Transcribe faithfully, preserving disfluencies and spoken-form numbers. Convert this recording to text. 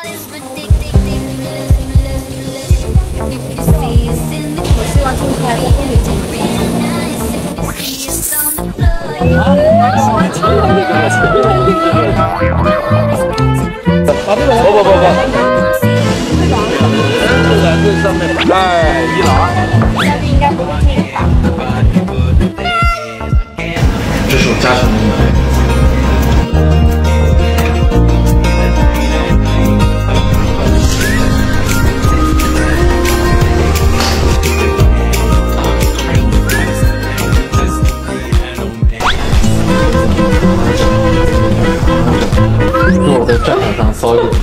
我希望今天我会不不不不，就在这上面。哎，一郎， 嘉宾应该不会听吧？ 这是我家乡的音乐。 我在战场上遭遇